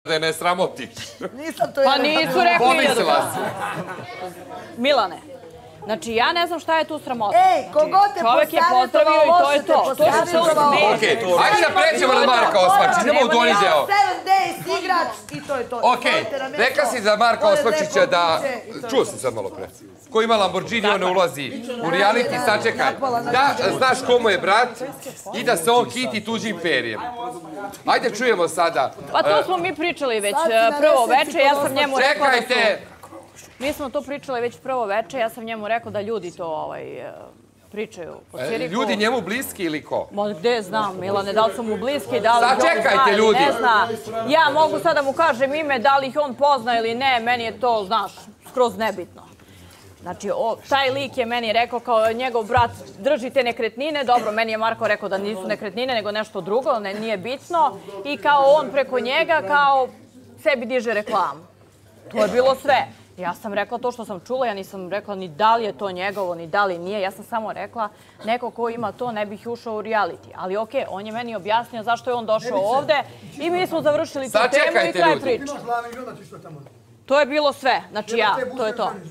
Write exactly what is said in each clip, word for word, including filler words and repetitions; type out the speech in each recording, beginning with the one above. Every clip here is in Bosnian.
da je ne sramotiš. Nisam to Pa nisu rekli Pomislila si. Milane, znači ja ne znam šta je tu sramota. Ej, kogod te čovek je pozdravio i to je to. To se sve usmeje. Okej, ajde da pređemo na Marka Osmačića, idemo u donji deo. Seven Days igrač i to je to. Okej, rekla si za Marka Osmačića da... Čuo sam sad malo pre. Ko ima Lamborghini, on ne ulazi u reality, sačekaj. Da, znaš komu je brat i da se on kiti tuđim perjem. Ajde čujemo sada. Pa to smo mi pričali već prvo veče, ja sam njemu rekla da su... Čekajte! Mi smo to pričali već prvo veče, ja sam njemu rekao da ljudi to pričaju po Ciriku. Ljudi njemu bliski ili ko? Ma gde znam, Milane, da li su mu bliski, da li Sačekajte, ljudi. ne zna. Ja mogu sad da mu kažem ime, da li ih on pozna ili ne, meni je to, znaš, skroz nebitno. Znači, taj lik je meni rekao kao njegov brat drži te nekretnine, dobro, meni je Marko rekao da nisu nekretnine, nego nešto drugo, nije bitno. I kao on preko njega, kao sebi diže reklamu. To je bilo sve. Ja sam rekla to što sam čula, ja nisam rekla ni da li je to njegovo, ni da li nije. Ja sam samo rekla, neko ko ima to ne bih ušao u reality. Ali okej, on je meni objasnio zašto je on došao ovde i mi smo završili tu temu i kraj priče. To je bilo sve, znači ja, to je to.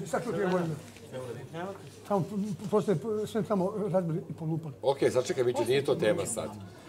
Samo, postoje sve tamo razbili i polupali. Okej, sačekaj, Miću, nije to tema sad.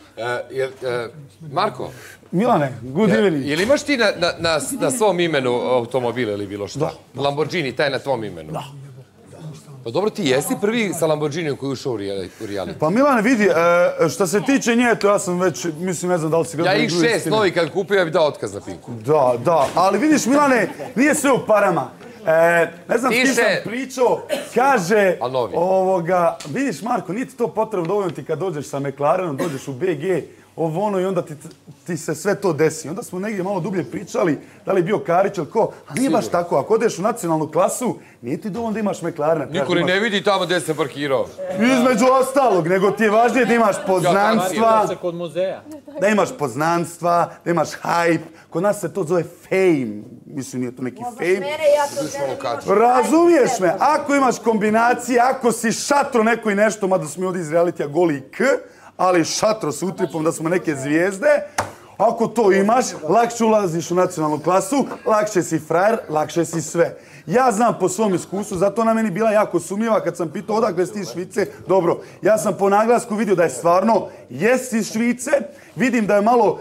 Marko. Milane, good evening. Jel imaš ti na svom imenu automobil ili bilo šta? Lamborghini, taj na tvom imenu? Da. Pa dobro, ti jesi prvi sa Lamborghinijom koji je ušao u reality. Pa Milane, vidi, što se tiče nje, to ja sam već, mislim, ne znam da li si gledao... Ja ih šest novi kad kupio, ja bih dao otkaz na Pinku. Da, da, ali vidiš, Milane, nije sve u parama. Ne znam s kim sam pričao, kaže, ovoga, vidiš Marko, nije ti to potrebno dovoljno ti kad dođeš sa McLarenom, dođeš u B G, ovo ono i onda ti se sve to desi. Onda smo negdje malo dublje pričali, da li je bio Karić ili ko, a nije baš tako. Ako odeš u nacionalnu klasu, nije ti dovoljno da imaš McLarena. Niko ni ne vidi tamo gdje se parkirao. Između ostalog, nego ti je važnije da imaš poznanstva. Da imaš poznanstva, da imaš hype. Kod nas se to zove fame. Mislim, nije to neki fame. Razumiješ me? Ako imaš kombinacije, ako si šatro neko i nešto, mada smo mi ovdje iz realitija goli k, ali šatro s utripom da smo neke zvijezde, ako to imaš, lakše ulaziš u nacionalnu klasu, lakše si frajer, lakše si sve. Ja znam po svom iskustvu, zato ona meni bila jako sumnjiva kad sam pitao odakle si ti Švice. Dobro, ja sam po naglasku vidio da je stvarno jesi iz Švice, vidim da je malo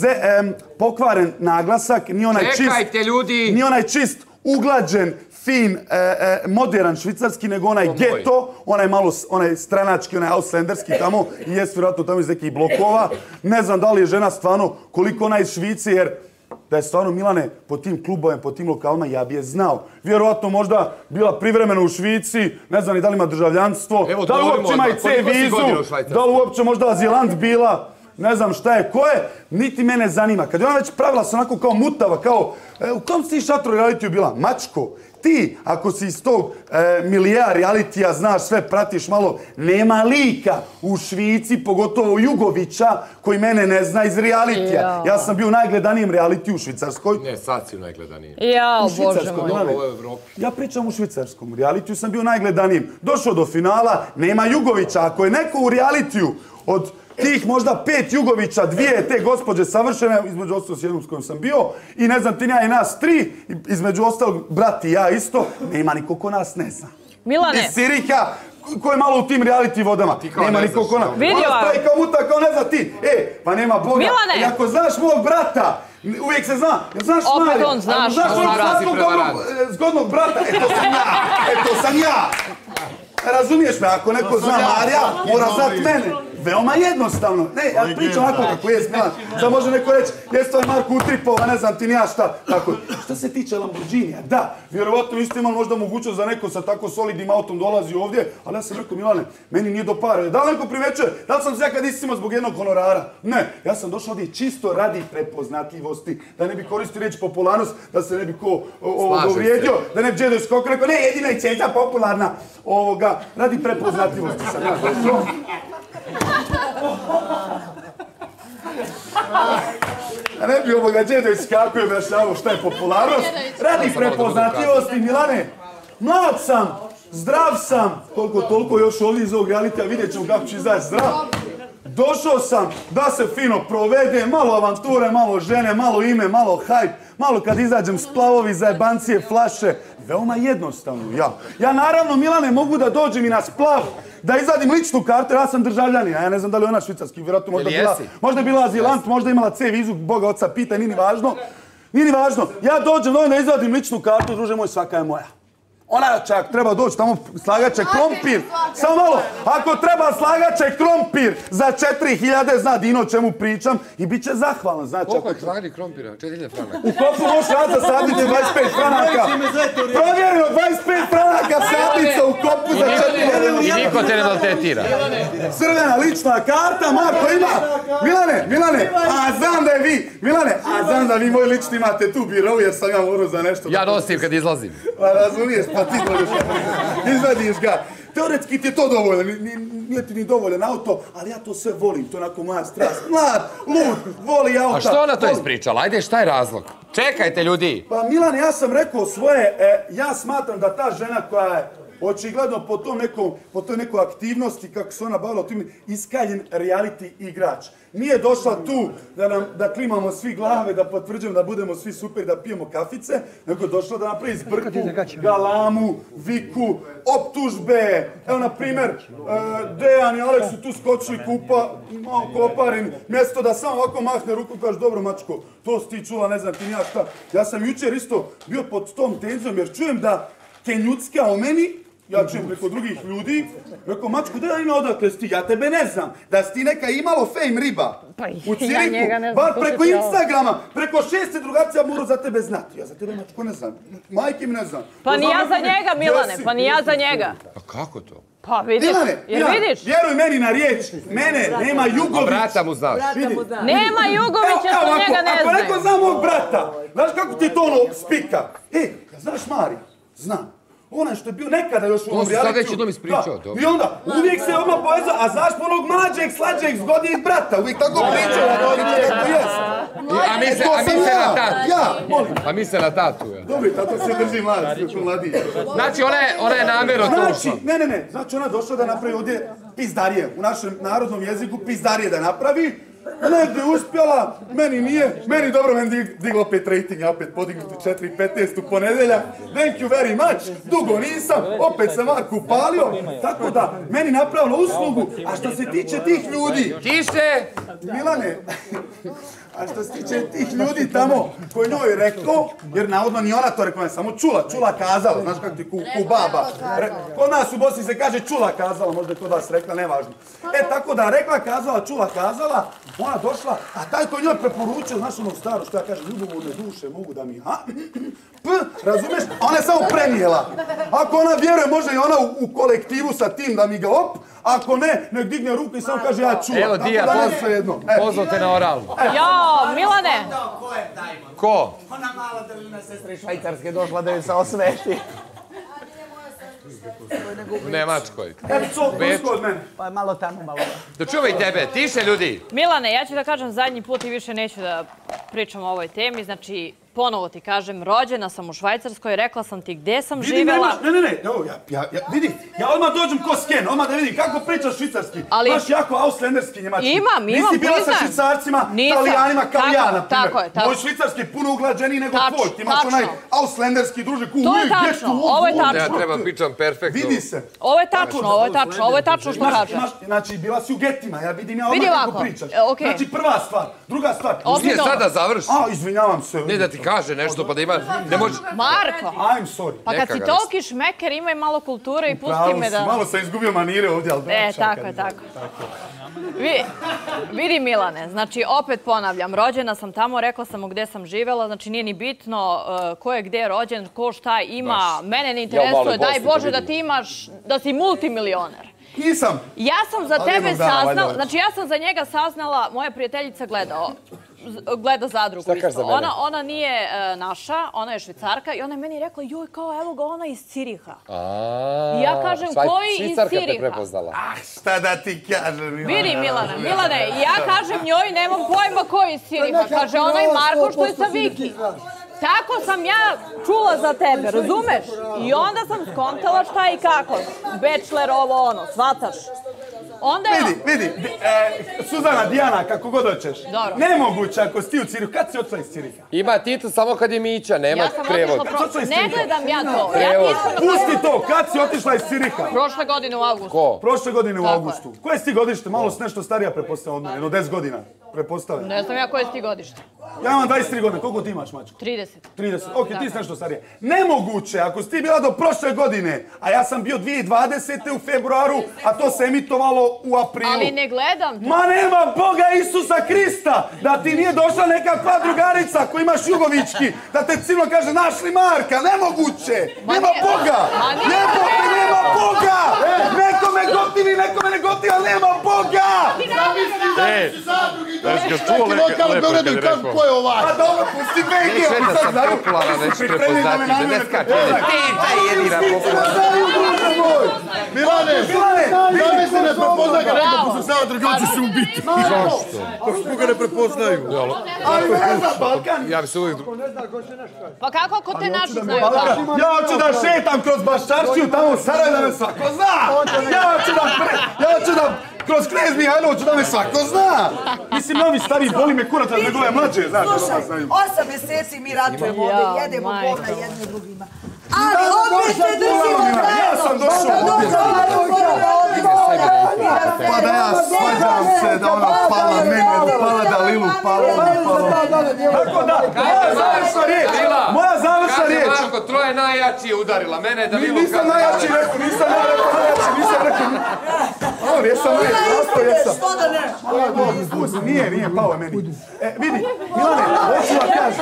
pokvaren naglasak, nije onaj čist... Čekajte, ljudi! Nije onaj čist, uglađen, fin, modern švicarski, nego onaj geto, onaj malo, onaj stranački, onaj auslanderski tamo, i jest vjerojatno tamo iz nekih blokova. Ne znam da li je žena stvarno koliko ona iz Švice, jer da je stvarno Milane po tim klubovima, po tim lokalima, ja bi je znao. Vjerojatno možda bila privremeno u Švici, ne znam ni da li ima državljanstvo, da li uopće ima i C vizu, da li uopće možda azilant bila, ne znam šta je, ko je, niti mene zanima. Kad je ona već pravila se onako kao mutava, kao, u kom si ti šatru realitiju bila? Mačko. Ti, ako si iz tog milija realitija, znaš sve, pratiš malo, nema lika u Švici, pogotovo Jugovića, koji mene ne zna iz realitija. Ja sam bio u najgledanijem realitiju u Švicarskoj. Ne, sad si u najgledanijem. Jao, Bože moj. Ja pričam u švicarskom. U realitiju sam bio najgledanijem. Došao do finala, nema Jugovića. Ako je neko u realitiju od tih možda pet Jugovića, dvije te gospođe savršene, između ostalog s jednom s kojom sam bio, i ne znam ti ja i nas tri, između ostalog brat i ja isto, nema niko ko nas ne zna. Milane. I Sirika, ko je malo u tim reality vodama, nema niko ko nas. Vidi ovako. Ona spravi kao muta, kao ne zna ti. E, pa nema Boga. Milane. I ako znaš mog brata, uvijek se zna. Znaš Opet Marija, on znaš. Znaš mog slatnog dobrog zgodnog brata, e to sam ja. E to sam ja. Razumiješ me, ako neko zna Marija, mora znat mene. Veoma jednostavno. Ne, ja pričam ovako kako je Milan. Sad može neko reći, jes to je Marko utripova, ne znam ti ni ja šta. Tako. Što se tiče Lamborghinija, da, vjerovatno isto imam možda mogućnost da neko sa tako solidnim autom dolazi ovdje, ali ja sam rekao, Milane, meni nije do para. Da li neko primećuje, da li sam se ja kad isimo zbog jednog honorara? Ne, ja sam došao ovdje čisto radi prepoznatljivosti, da ne bi koristio riječ popularnost, da se ne bi ko uvrijedio, da ne bi Đedo iskoko rekao, ne, jedina je Čeća popularna, ovoga, radi prepoznatljivosti sam ja došao. A ne bi ovoga Đedo iskakuje objašnjavao šta je popularnost. Radi prepoznatljivosti, Milane, mlad sam, zdrav sam, koliko toliko još ovdje iz ovog realitija, vidjet ćemo kako ću izaći zdrav. došao sam da se fino provede, malo avanture, malo žene, malo ime, malo hajp, malo kad izađem splavovi, zajebancije, flaše. Veoma jednostavno, ja. Ja naravno, Milane, mogu da dođem i na splav, da izadim ličnu kartu, ja sam državljanin, a ja ne znam da li je ona švicarski, vjerojatno možda bila, možda je bila azilant, možda imala C vizu, Boga oca pita, nije ni važno. Nije ni važno, ja dođem da izvadim ličnu kartu, druže moj, svaka je moja. Ona čak treba doći tamo, slagaće krompir. Samo malo, ako treba slagaće krompir za četiri hiljade, zna Dino o čemu pričam i bit će zahvalan. Znači, koliko je slagani krompira? četiri hiljade franaka. U kopu možeš rad za sadnice dvadeset pet franaka. Provjereno, dvadeset pet franaka sadnica u kopu za četiri hiljade. I niko te ne maltretira. Crvena lična karta, Marko ima. Milane, Milane, a znam da je vi, Milane, a znam da vi moj lični imate tu birovu jer sam ja morao za nešto. Ja nosim kad izlazim. Pa razumiješ, pa ti dođeš, izvadiš ga. Teoretski ti je to dovoljno, nije ti ni dovoljan auto, ali ja to sve volim, to je onako moja strast. Mlad, lud, voli auta. A što ona to ispričala? Ajde, šta je razlog? Čekajte, ljudi! Pa Milan, ja sam rekao svoje, ja smatram da ta žena koja je očigledno po tom nekom, po toj nekoj aktivnosti, kako se ona bavila o tim, iskaljen reality igrač. Nije došla tu da nam, da klimamo svi glave, da potvrđujemo da budemo svi super, da pijemo kafice, nego je došla da napravi zbrku, galamu, viku, optužbe. Evo, na primjer, Dejan i Aleks su tu skočili kupa, malo koparin, mjesto da samo ovako mahne ruku, kaže, dobro mačko, to si ti čula, ne znam ti nija šta. Ja sam jučer isto bio pod tom tenzijom, jer čujem da Kenjucka o meni, ja čujem preko drugih ljudi, rekao, mačko, da ima odakle si ti, ja tebe ne znam, da si ti neka imalo fame riba u Ciriku, bar preko Instagrama, preko šeste drugacija moram za tebe znati. Ja za tebe, mačko, ne znam, majke mi ne znam. Pa ni ja za njega, Milane, pa ni ja za njega. A kako to? Pa vidiš, jer vidiš? Vjeruj meni na riječ, mene nema Jugović. A brata mu znaš. Nema Jugovića što njega ne znaju. Ako neko zna mog brata, znaš kako ti to ono spika? E, znaš Mari? Znam. Onaj što je bio nekada još u ovom realitiju. On se sad već jednom ispričao, dobro. I onda, uvijek se odmah povezao, a znaš po onog mlađeg, slađeg, zgodnijeg brata, uvijek tako pričao, a dođe kako jes. A mi se na tatu. Ja, molim. A mi se na tatu, ja. Dobri, tato se drži mladiji. Znači, ona je namjerno to ušla. Ne, ne, ne, znači ona došla da napravi ovdje pizdarije, u našem narodnom jeziku pizdarije da napravi. Negdje uspjela, meni nije, meni dobro, meni digla opet rating, ja opet podignuti četiri petnaest u ponedeljak. Thank you very much, dugo nisam, opet sam Marku upalio, tako da meni napravila uslugu, a što se tiče tih ljudi... Tiše! Milane, a što se tiče tih ljudi tamo koji njoj rekao, jer navodno ni ona to rekao, ne samo čula, čula kazala, znaš kako ti ku baba. Kod nas u Bosni se kaže čula kazala, možda je kod vas rekla, nevažno. E, tako da rekla kazala, čula kazala, ona došla, a taj ko njoj preporučio, znaš ono staro, što ja kažem, ljubomorne duše mogu da mi, ha? P, razumeš? Ona je samo prenijela. Ako ona vjeruje, može i ona u, u kolektivu sa tim da mi ga op, ako ne, nek digne ruku i samo kaže ja čula. Evo, Dija, pozvao te na oralu. Jo, Milane! Ko je taj? Ko? Ona mala drvina sestra iz Švajcarske došla da joj se osveti. U Nemačkoj. Evo, co, usko od mene. Pa malo tamo, malo. Da čuvaj tebe, tiše ljudi. Milane, ja ću da kažem zadnji put i više neću da pričam o ovoj temi. Znači, ponovo ti kažem, rođena sam u Švajcarskoj, rekla sam ti gde sam živjela. Ne, ne, ne, evo, ja, ja, vidi, ja odmah dođem ko sken, odmah da vidim kako pričaš švicarski. Baš jako auslenderski njemački. Imam, imam, priznajem. Nisi bila sa švicarcima, italijanima kao ja, na primjer. Tako je, tako. Moj švicarski je puno uglađeniji nego tvoj. Ti imaš onaj auslenderski druže ku. To je tačno, ovo je tačno. Ja treba pričam perfektno. Vidi se. Ovo je tačno, ovo je tačno, ovo je tačno što kažeš. Znači, bila si u getima, ja vidim ja odmah kako pričaš. Znači, prva stvar, druga stvar. Nije sada završi. A, izvinjavam se. Ne da ti kaže nešto pa da ima, ne može... Marko! I'm sorry. Pa kad si toliki šmeker, imaj malo kulture i pusti me da... Malo sam izgubio manire ovdje, ali da... E, tako je, tako. Vidi Milane, znači opet ponavljam, rođena sam tamo, rekla sam mu gde sam živjela, znači nije ni bitno ko je gde rođen, ko šta ima, mene ne interesuje, daj Bože da ti imaš, da si multimilioner. Nisam. Ja sam za tebe saznala, znači ja sam za njega saznala, moja prijateljica gleda, gleda zadrugu isto. Ona, ona nije uh, naša, ona je švicarka i ona je meni rekla, joj, kao evo ga ona iz Ciriha. I ja kažem, koji iz Ciriha? Ah, šta da ti kažem, Milana? Vidi, Milane, Milane, ja kažem njoj, nemam pojma koji iz Ciriha. Kaže, onaj Marko što je sa Viki. Tako sam ja čula za tebe, razumeš? I onda sam skontala šta i kako. Bachelor, ovo ono, shvataš. Onda je... Vidi, vidi, e, Suzana, Dijana, kako god hoćeš. Dobro. Nemoguće ako si ti u Cirihu. Kad si otišla iz Ciriha? Ima titul samo kad je Mića, nema Ja sam prevod. otišla... Što Pro... je Ne stigla? gledam ja to. Ja Prevod. nisam... Pusti to, kad si otišla iz Ciriha? Prošle godine u avgustu. Ko? Prošle godine u Tako je. augustu. Koje si ti godište? Malo si nešto starija prepostavljena od mene, jedno deset godina. Prepostavljena. Ne znam ja koje si ti godište. Ja imam dvadeset tri godine, koliko ti imaš, mačko? trideset. trideset. Ok, ti si nešto starije. Nemoguće, ako si ti bila do prošle godine, a ja sam bio dvije tisuće dvadesete u februaru, a to se emitovalo u aprilu. Ali ne gledam to. Ma nema Boga Isusa Krista, da ti nije došla nekakva drugarica koja imaš jugovički, da te ciljno kaže našli Marka, nemoguće, nema nije- Boga, Ma nije- Jebote, nema Boga, nekome gotivi, nekome ne gotivi, ali nema Boga. Ej, Znači ga čuo lepo kad je rekao. Ko je ovaj? Pa dobro, pusti Begi, Sve oni da sad sam znaju, popularna, oni su već pripremljeni da me prepoznatljiv, da ne namene skače, prepoznaju. ti taj jedina popularna. Znaju, druže moj! Milane, Milane, zamisli ne prepoznaj ga, Bravo. kako se sada drugačije se ubiti. Zašto? Kako ga ne prepoznaju? ali ne znam, Balkan. Ja bi se uvijek... Pa kako ako te naši znaju tako? Ja hoću da šetam kroz Baščaršiju tamo u Sarajevu da me svako zna. Ja hoću da, pre, ja hoću da kroz Knez Mihajloviću da me svako zna. Mislim, novi stari boli me kurac od njegove mlađe, znaš, da Slušaj, vas znaju. osam mjeseci mi ratujemo ovdje, Ja, jedemo majko. govna jedni drugima. Ali Da, opet došao se držimo Bulano, zajedno. ja sam došao Da ovdje. došao Pa da ja svađam se da ona pala mene, pala da Lilu, pala, pala. Tako da, moja završna riječ, moja završna Kaže riječ. Marko, troje najjači je udarila mene da Ni- Lilu Nisam kaže- najjači rekao, nisam ja rekao najjači, nisam rekao. Ovo, jesam najjači, zašto jesam? Što da ne? Hvala Bogu, pusti, nije, nije pao je meni. E, vidi, Milane, hoću vam kažem.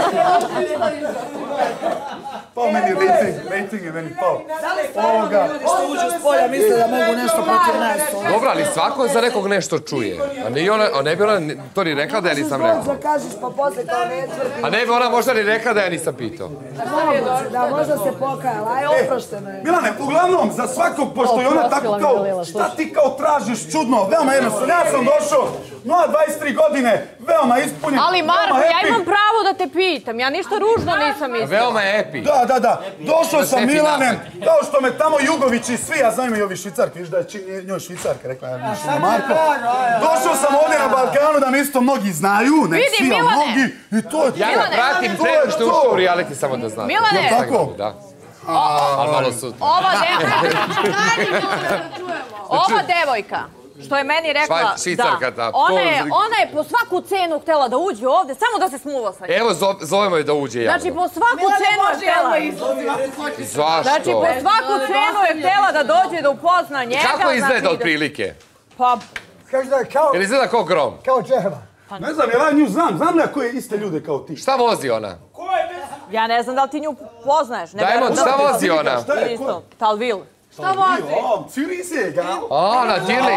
Pao meni je rating, rating je meni pao. Ovoga. Što uđu s polja misle da mogu nešto protiv nas. Dobro, ali svako za nekog nešto čuje. A nije ona, a ne bi ona ni- to ni rekla da ja nisam rekao. Da kažeš pa posle kao ne tvrdi. A ne bi ona možda ni rekla da ja nisam pitao. Da možda se pokajala, aj oprošteno je. Milane, uglavnom, za svakog, pošto je ona tako kao, šta ti kao tražiš čudno, veoma jednostavno, ja sam došao, no, dvadeset tri godine, veoma ispunjen, Ali veoma Marko, ja happy. imam pravo da te pitam. Ja ništa ružno nisam mislila. Veoma je epi. Da, da, da, došao sam Sefi Milanem, napad. kao što me tamo Jugović i svi, ja znam i ovi švicarki, viš da je či- njoj švicarka, rekla ja više na Marko. Došao sam ovdje na Balkanu da me isto mnogi znaju, ne Vidi, svi, a Milane. mnogi, i to je to. Ja ga pratim To pre je nego što je to. ušao u reality, samo da znam. Milane! Jel' tako? Da. Ali malo su... Ova devojka... Ova devojka, što je meni rekla... Švaj- Švicarka, da. Ona je, To- ona je po svaku cenu htjela da uđe ovdje, samo da se smuva sa njim. Evo, zo- zovemo je da uđe javno. Znači, po svaku cenu je htjela... Zašto? Znači, po svaku cenu je htjela da dođe da upozna njega. Kako izgleda znači, otprilike? Pa, Kaže da je kao, Jel izgleda kao grom? kao Čehva. Ne znam, jel ja nju znam, znam li ja koje iste ljude kao ti? Šta vozi ona? ja ne znam da li ti nju poznaješ. Ne Dajmo, verujem da šta li ti- vozi ona? Šta je, ko? Isto, Talvil. Šta vozi? O, Cirize, ga. A, na dili.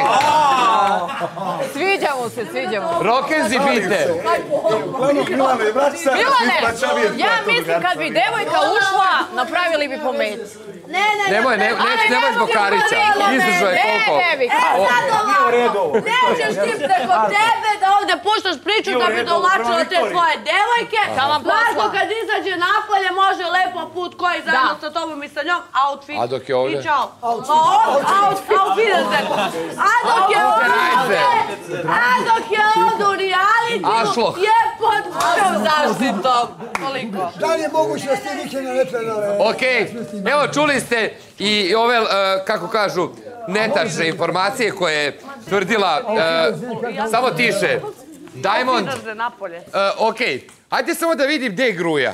Sviđa mu se, sviđa mu. Rokenzi bite. Uglavnom, Milane, vrati se. Milane, isplaćavije ja to mislim drugarca. kad bi devojka ušla, napravili bi po meci. Ne, ne, Nemoj, ne, ne, nemoj zbog Karića. Izdržao je koliko. Ne, ne, E, sad ovako, ne možeš ti preko tebe da ovdje puštaš priču da bi dovlačila te tvoje devojke. Šta vam Marko posla? kad izađe napolje može lepo put koji zajedno Da. sa tobom i sa njom, outfit. A dok je ovdje? I čao. Pa on, out, outfit. A dok je ovdje, Ajde. a dok je ovdje u realitiju, Ašlo. je pod pušom zaštitom. Toliko. Da li je moguće da ste vikenda ne trenale? Okej, evo čuli ste i ove, e, kako kažu, netačne informacije koje je tvrdila, e, samo tiše, Diamond. Ideš napolje. E, Okej, ajde samo da vidim gdje je Gruja.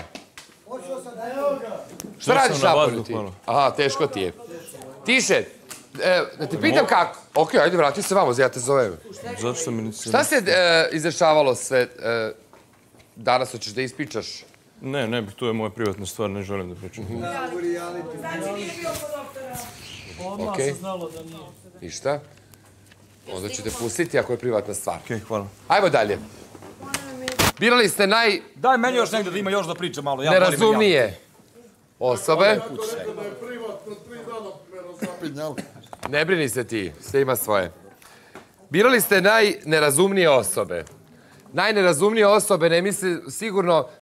Šta radiš napolju ti? Aha, teško ti je. Tiše, e, da te pitam kako? Okej, ajde vrati se vamo, ja te zovem. Zato što mi nisi... Šta se e, izdešavalo sve, e, danas hoćeš da ispričaš? Ne, ne bih, to je moja privatna stvar, ne želim da pričam. Okej. I šta? Onda ću te pustiti ako je privatna stvar. Okej, hvala. Ajmo dalje. Birali ste Daj meni još negdje da ima još da priča malo. Ja najnerazumnije osobe. Ne brini se ti, sve ima svoje. Birali ste najnerazumnije osobe. Najnerazumnije osobe, ne misli sigurno